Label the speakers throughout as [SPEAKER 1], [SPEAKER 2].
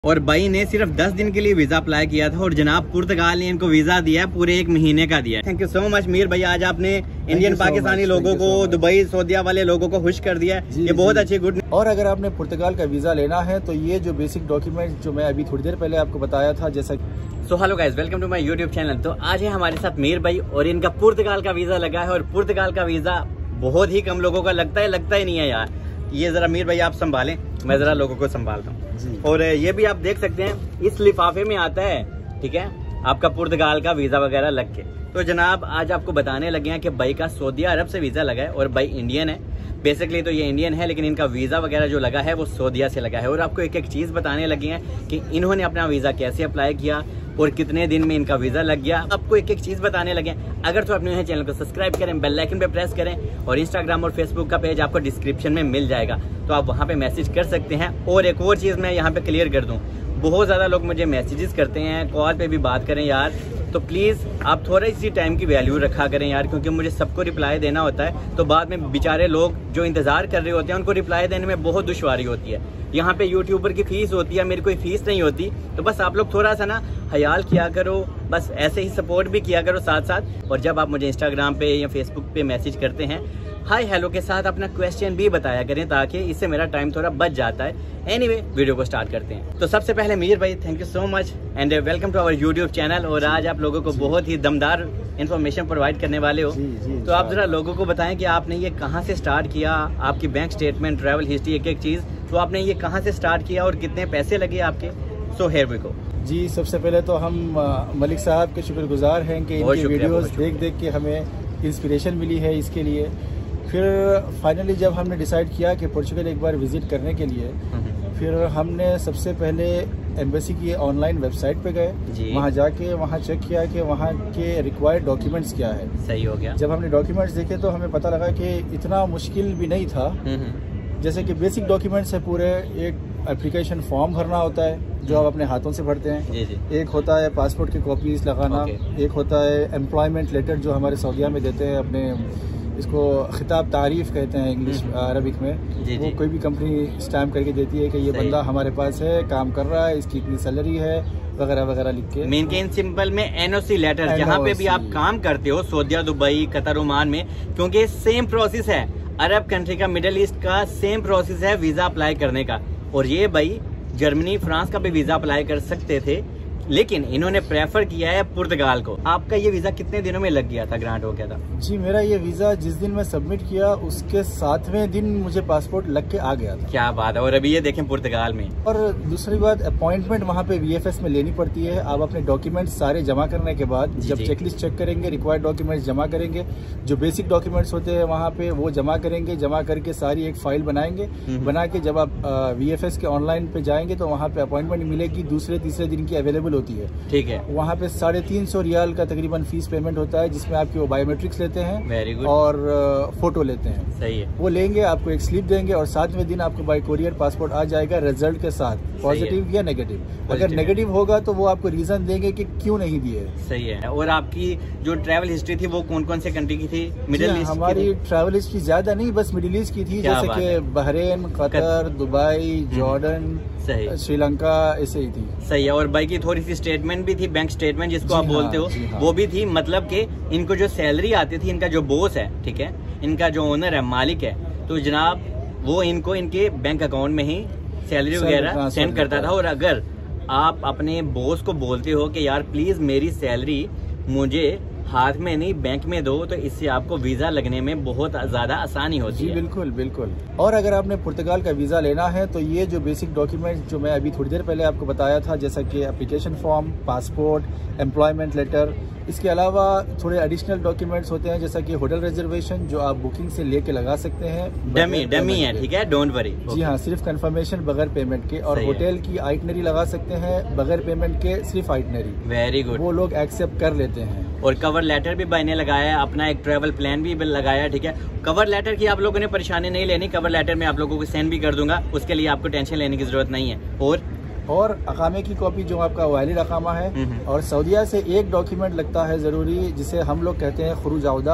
[SPEAKER 1] और भाई ने सिर्फ 10 दिन के लिए वीजा अप्लाई किया था और जनाब पुर्तगाल ने इनको वीजा दिया है, पूरे 1 महीने का दिया है। Thank you so much Meer भाई, आज आपने इंडियन पाकिस्तानी लोगों को, दुबई सऊदीया वाले लोगों को खुश कर दिया है, ये बहुत अच्छी गुड।
[SPEAKER 2] और अगर आपने पुर्तगाल का वीजा लेना है तो ये जो बेसिक डॉक्यूमेंट जो मैं अभी थोड़ी देर पहले आपको बताया था, जैसा
[SPEAKER 1] so hello guys, welcome to my YouTube channel. तो आज है हमारे साथ मीर भाई और इनका पुर्तगाल का वीजा लगा है और पुर्तगाल का वीजा बहुत ही कम लोगों का लगता ही नहीं है यार। ये जरा मीर भाई आप संभालें, मैं जरा लोगों को संभालता हूँ। और ये भी आप देख सकते हैं इस लिफाफे में आता है, ठीक है, आपका पुर्तगाल का वीजा वगैरह लग के। तो जनाब आज आपको बताने लगे हैं कि भाई का सऊदी अरब से वीजा लगा है और भाई इंडियन है। बेसिकली तो ये इंडियन है लेकिन इनका वीजा वगैरह जो लगा है वो सऊदीया से लगा है। और आपको एक एक चीज बताने लगे हैं कि इन्होंने अपना वीजा कैसे अप्लाई किया और कितने दिन में इनका वीजा लग गया। आपको एक एक चीज बताने लगे। अगर तो अपने चैनल को सब्सक्राइब करें, बेल आइकन पे प्रेस करें और इंस्टाग्राम और फेसबुक का पेज आपको डिस्क्रिप्शन में मिल जाएगा, तो आप वहां पे मैसेज कर सकते हैं। और एक और चीज मैं यहाँ पे क्लियर कर दूं, बहुत ज्यादा लोग मुझे मैसेजेस करते हैं, कॉल पे भी बात करें यार, तो प्लीज आप थोड़ा इसी टाइम की वैल्यू रखा करें यार, क्योंकि मुझे सबको रिप्लाई देना होता है। तो बाद में बेचारे लोग जो इंतजार कर रहे होते हैं उनको रिप्लाई देने में बहुत दुश्वारी होती है। यहाँ पे यूट्यूबर की फीस होती है, मेरी कोई फीस नहीं होती। तो बस आप लोग थोड़ा सा ना ख्याल किया करो, बस ऐसे ही सपोर्ट भी किया करो साथ साथ। और जब आप मुझे इंस्टाग्राम पे या फेसबुक पे मैसेज करते हैं, हाय हेलो के साथ अपना क्वेश्चन भी बताया करें, ताकि इससे मेरा टाइम थोड़ा बच जाता है। एनीवे, वीडियो को स्टार्ट करते हैं। तो सबसे पहले मीर भाई thank you so much and welcome to our YouTube channel. और आज आप लोगों को बहुत ही दमदार इन्फॉर्मेशन प्रोवाइड करने वाले हो। तो आप जरा लोगों को बताएं कि आपने ये कहाँ से स्टार्ट किया, आपकी बैंक स्टेटमेंट, ट्रैवल हिस्ट्री, एक एक चीज। तो आपने ये कहाँ से स्टार्ट किया और कितने पैसे लगे आपके। So here we go.
[SPEAKER 2] जी, सबसे पहले तो हम मलिक साहब के शुक्रगुजार हैं कि इनकी वीडियोस देख के हमें इंस्पिरेशन मिली है इसके लिए। फिर फाइनली जब हमने डिसाइड किया कि पोर्चुगल एक बार विजिट करने के लिए, फिर हमने सबसे पहले एम्बेसी की ऑनलाइन वेबसाइट पे गए, वहाँ जाके वहाँ चेक किया कि वहाँ के रिक्वायर्ड डॉक्यूमेंट्स क्या है।
[SPEAKER 1] सही हो गया।
[SPEAKER 2] जब हमने डॉक्यूमेंट्स देखे तो हमें पता लगा कि इतना मुश्किल भी नहीं था। जैसे कि बेसिक डॉक्यूमेंट्स है पूरे, एक एप्लीकेशन फॉर्म भरना होता है जो आप अपने हाथों से भरते हैं, एक होता है पासपोर्ट की कॉपीज लगाना, एक होता है एम्प्लॉयमेंट लेटर जो हमारे सऊदीया में देते हैं अपने, इसको खिताब तारीफ कहते हैं इंग्लिश अरबिक में। वो कोई भी कंपनी स्टैम्प करके देती है कि ये बंदा हमारे पास है, काम कर रहा है, इसकी इतनी सैलरी है वगैरह वगैरह लिख के।
[SPEAKER 1] मेन के इन सिंपल में एनओसी लेटर, जहाँ पे भी आप काम करते हो सऊदीया, दुबई, कतर, ओमान में, क्योंकि सेम प्रोसेस है अरब कंट्री का, मिडिल ईस्ट का सेम प्रोसेस है वीजा अप्लाई करने का। और ये भाई जर्मनी, फ्रांस का भी वीजा अप्लाई कर सकते थे, लेकिन इन्होंने प्रेफर किया है पुर्तगाल को। आपका ये वीजा कितने दिनों में लग गया था, ग्रांट हो गया था?
[SPEAKER 2] जी, मेरा ये वीजा जिस दिन मैं सबमिट किया उसके 7वें दिन मुझे पासपोर्ट लग के आ गया था।
[SPEAKER 1] क्या बात है। और अभी ये देखें पुर्तगाल में।
[SPEAKER 2] और दूसरी बात, अपॉइंटमेंट वहाँ पे VFS में लेनी पड़ती है। आप अपने डॉक्यूमेंट्स सारे जमा करने के बाद जब चेकलिस्ट चेक करेंगे, रिक्वायर्ड डॉक्यूमेंट्स जमा करेंगे, जो बेसिक डॉक्यूमेंट्स होते हैं वहाँ पे वो जमा करेंगे, जमा करके सारी एक फाइल बनाएंगे। बना के जब आप VFS के ऑनलाइन पे जाएंगे तो वहाँ पे अपॉइंटमेंट मिलेगी, दूसरे तीसरे दिन की अवेलेबल होती है।
[SPEAKER 1] ठीक है।
[SPEAKER 2] वहाँ पे 350 रियाल का तकरीबन फीस पेमेंट होता है, जिसमें आपकी वो बायोमेट्रिक्स लेते हैं।
[SPEAKER 1] Very good.
[SPEAKER 2] और फोटो लेते हैं।
[SPEAKER 1] सही है।
[SPEAKER 2] वो लेंगे, आपको एक स्लिप देंगे और 7वें दिन आपको बाय कोरियर पासपोर्ट आ जाएगा रिजल्ट के साथ, पॉजिटिव या नेगेटिव। अगर नेगेटिव होगा तो वो आपको रीजन देंगे कि क्यों नहीं दिए।
[SPEAKER 1] सही है। और आपकी जो ट्रैवल हिस्ट्री थी वो कौन कौन से कंट्री की थी? Middle east.
[SPEAKER 2] हमारी ट्रैवल हिस्ट्री ज्यादा नहीं, बस मिडिल ईस्ट की थी, जैसे कि Bahrain, Qatar, Dubai, Jordan, Sri Lanka, ऐसे ही थी।
[SPEAKER 1] सही है। और भाई की थोड़ी सी स्टेटमेंट भी थी, बैंक स्टेटमेंट जिसको आप बोलते हो, वो भी थी। मतलब कि इनको जो सैलरी आती थी, इनका जो बॉस है, ठीक है, इनका जो ओनर है, मालिक है, तो जनाब वो इनको इनके बैंक अकाउंट में ही सैलरी वगैरह सेंड करता था। और अगर आप अपने बॉस को बोलते हो कि यार प्लीज मेरी सैलरी मुझे हाथ में नहीं बैंक में दो, तो इससे आपको वीजा लगने में बहुत ज्यादा आसानी होती है।
[SPEAKER 2] बिल्कुल बिल्कुल। और अगर आपने पुर्तगाल का वीजा लेना है तो ये जो बेसिक डॉक्यूमेंट जो मैं अभी थोड़ी देर पहले आपको बताया था, जैसा कि application form, passport, employment letter, इसके अलावा थोड़े एडिशनल डॉक्यूमेंट्स होते हैं, जैसा कि होटल रिजर्वेशन जो आप बुकिंग से लेके लगा सकते हैं।
[SPEAKER 1] डमी है, ठीक है, डोंट वरी।
[SPEAKER 2] जी हाँ, सिर्फ कंफर्मेशन बगैर पेमेंट के। और होटल की आइटनरी लगा सकते हैं बगैर पेमेंट के, सिर्फ आइटनरी।
[SPEAKER 1] Very good.
[SPEAKER 2] वो लोग एक्सेप्ट कर लेते हैं।
[SPEAKER 1] और कवर लेटर भी भाई ने लगाया, अपना एक ट्रैवल प्लान भी लगाया, ठीक है। कवर लेटर की आप लोगों ने परेशानी नहीं लेनी, कवर लेटर में आप लोगों को सेंड भी कर दूंगा, उसके लिए आपको टेंशन लेने की जरूरत नहीं है। और
[SPEAKER 2] अकामे की कॉपी जो आपका वालिद अकामा है, और सऊदीया से एक डॉक्यूमेंट लगता है जरूरी, जिसे हम लोग कहते हैं खुरूज औदा।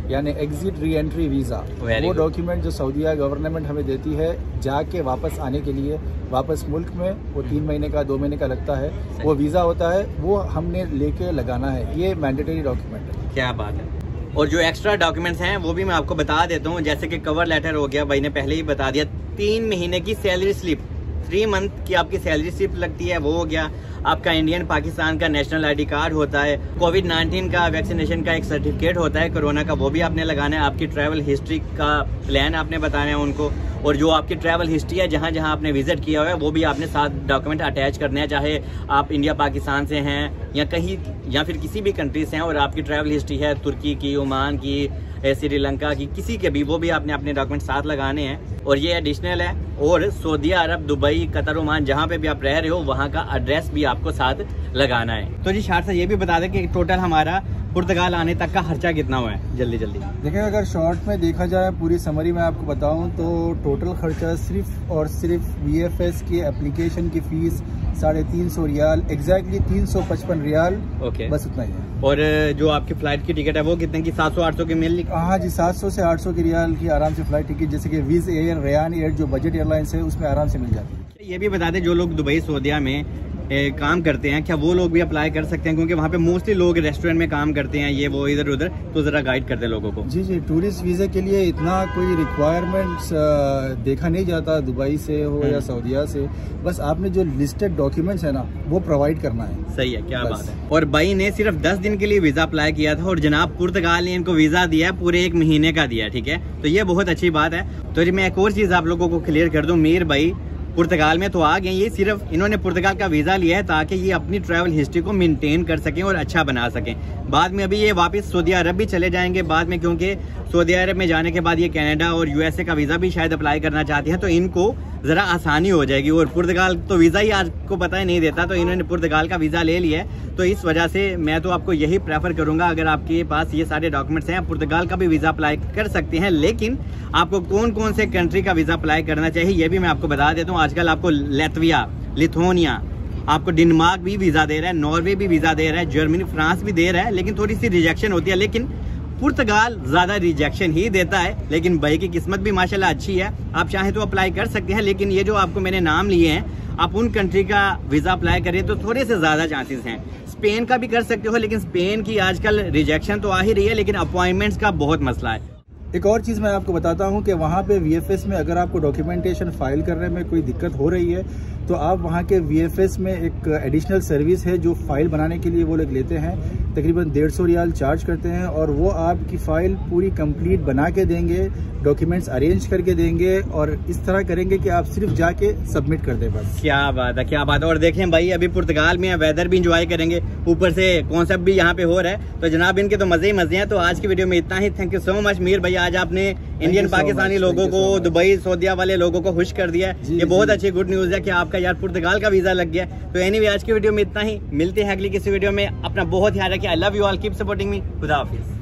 [SPEAKER 2] यानी एग्जिट री एंट्री वीज़ा। वो डॉक्यूमेंट जो सऊदीया गवर्नमेंट हमें देती है जाके वापस आने के लिए, वापस मुल्क में, वो 3 महीने का 2 महीने का लगता है, वो वीज़ा होता है, वो हमने लेके लगाना है। ये मैंडेटरी डॉक्यूमेंट है।
[SPEAKER 1] क्या बात है। और जो एक्स्ट्रा डॉक्यूमेंट्स हैं वो भी मैं आपको बता देता हूँ, जैसे कि कवर लेटर हो गया, भाई ने पहले ही बता दिया। 3 महीने की सैलरी स्लिप, 3 मंथ की आपकी सैलरी स्लिप लगती है, वो हो गया। आपका इंडियन पाकिस्तान का नेशनल आईडी कार्ड होता है, कोविड-19 का वैक्सीनेशन का एक सर्टिफिकेट होता है कोरोना का, वो भी आपने लगाना है। आपकी ट्रैवल हिस्ट्री का प्लान आपने बताना है उनको, और जो आपकी ट्रैवल हिस्ट्री है जहाँ जहाँ आपने विजिट किया हुआ है वो भी आपने साथ डॉक्यूमेंट अटैच करने हैं, चाहे आप इंडिया पाकिस्तान से हैं या कहीं या फिर किसी भी कंट्री से हैं और आपकी ट्रैवल हिस्ट्री है तुर्की की, ओमान की, श्रीलंका की, किसी के भी, वो भी आपने अपने डॉक्यूमेंट साथ लगाने हैं। और ये एडिशनल है। और Saudi Arab, Dubai, Qatar, Oman जहाँ पे भी आप रह रहे हो वहाँ का एड्रेस भी आपको साथ लगाना है। तो जी शार से ये भी बता दें कि टोटल हमारा पुर्तगाल आने तक का खर्चा कितना हुआ है, जल्दी जल्दी।
[SPEAKER 2] देखिए, अगर शॉर्ट में देखा जाए, पूरी समरी में आपको बताऊं तो टोटल खर्चा सिर्फ और सिर्फ VFS की एप्लीकेशन की फीस 350 रियाल, एग्जैक्टली 355 रियाल, बस उतना ही है।
[SPEAKER 1] और जो आपकी फ्लाइट की टिकट है वो कितने की, 700-800 की मिल?
[SPEAKER 2] हाँ जी, 700 से 800 की रियाल की आराम से फ्लाइट टिकट, जैसे कि विज एयर, रेयान एयर जो बजट एयरलाइंस है उसमें आराम से मिल जाती है।
[SPEAKER 1] ये भी बता दें, जो लोग दुबई सऊदीया में काम करते हैं, क्या वो लोग भी अप्लाई कर सकते हैं? क्योंकि वहाँ पे मोस्टली लोग रेस्टोरेंट में काम करते हैं, ये वो इधर उधर, तो जरा गाइड करते हैं लोगों को।
[SPEAKER 2] जी जी, टूरिस्ट वीज़े के लिए इतना कोई रिक्वायरमेंट्स देखा नहीं जाता, दुबई से हो या सऊदीया से। बस आपने जो लिस्टेड डॉक्यूमेंट्स है ना वो प्रोवाइड करना है।
[SPEAKER 1] सही है, क्या बात है। और भाई ने सिर्फ 10 दिन के लिए वीजा अप्लाई किया था और जनाब पुर्तगाल ने इनको वीजा दिया है, पूरे 1 महीने का दिया, ठीक है। तो ये बहुत अच्छी बात है। तो जी मैं एक और चीज आप लोगों को क्लियर कर दूं, मीर भाई पुर्तगाल में तो आ गए, ये सिर्फ इन्होंने पुर्तगाल का वीज़ा लिया है ताकि ये अपनी ट्रैवल हिस्ट्री को मेंटेन कर सकें और अच्छा बना सकें। बाद में अभी ये वापस सऊदी अरब भी चले जाएंगे बाद में, क्योंकि सऊदी अरब में जाने के बाद ये कनाडा और USA का वीज़ा भी शायद अप्लाई करना चाहते हैं, तो इनको ज़रा आसानी हो जाएगी। और पुर्तगाल तो वीज़ा ही आपको पता ही नहीं देता, तो इन्होंने पुर्तगाल का वीज़ा ले लिया है। तो इस वजह से मैं तो आपको यही प्रेफर करूंगा, अगर आपके पास ये सारे डॉक्यूमेंट्स हैं, आप पुर्तगाल का भी वीज़ा अप्लाई कर सकते हैं। लेकिन आपको कौन कौन से कंट्री का वीज़ा अप्लाई करना चाहिए ये भी मैं आपको बता देता हूँ। आजकल आपको लैटविया, लिथुआनिया, आपको डेनमार्क भी वीज़ा दे रहा है, नॉर्वे भी वीज़ा दे रहा है, जर्मनी, फ्रांस भी दे रहा है, लेकिन थोड़ी सी रिजेक्शन होती है। लेकिन पुर्तगाल ज़्यादा रिजेक्शन ही देता है, लेकिन भाई की किस्मत भी माशाल्लाह अच्छी है, आप चाहें तो अप्लाई कर सकते हैं। लेकिन ये जो आपको मैंने नाम लिए हैं, आप उन कंट्री का वीज़ा अप्लाई करें तो थोड़े से ज़्यादा चांसेस हैं। स्पेन का भी कर सकते हो, लेकिन स्पेन की आजकल रिजेक्शन तो आ ही रही है, लेकिन अपॉइंटमेंट्स का बहुत मसला है।
[SPEAKER 2] एक और चीज़ मैं आपको बताता हूं कि वहाँ पे VFS में अगर आपको डॉक्यूमेंटेशन फाइल करने में कोई दिक्कत हो रही है तो आप वहाँ के VFS में एक एडिशनल सर्विस है जो फाइल बनाने के लिए वो लोग लेते हैं, तकरीबन 150 रियाल चार्ज करते हैं, और वो आपकी फाइल पूरी कंप्लीट बना के देंगे, डॉक्यूमेंट्स अरेंज करके देंगे, और इस तरह करेंगे कि आप सिर्फ जाके सबमिट कर दें बस।
[SPEAKER 1] क्या बात है, क्या बात है। और देखें भाई, अभी पुर्तगाल में वेदर भी इंजॉय करेंगे, ऊपर से कॉन्सेप्ट भी यहाँ पे हो रहा है, तो जनाब इनके तो मजे ही मजे हैं। तो आज की वीडियो में इतना ही। Thank you so much Meer भाई, आज आपने इंडियन पाकिस्तानी लोगों को, दुबई सऊदीया वाले लोगों को खुश कर दिया है। ये बहुत अच्छी गुड न्यूज है कि आपका यार पुर्तगाल का वीजा लग गया। तो एनीवे आज की वीडियो में इतना ही, मिलते हैं अगली किसी वीडियो में। अपना बहुत ध्यान रखिए। I love you all, keep supporting me. खुदा हाफिज।